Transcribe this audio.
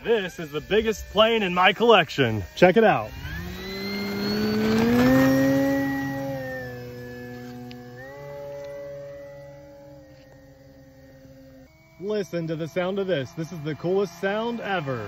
This is the biggest plane in my collection. Check it out. Listen to the sound of this. This is the coolest sound ever.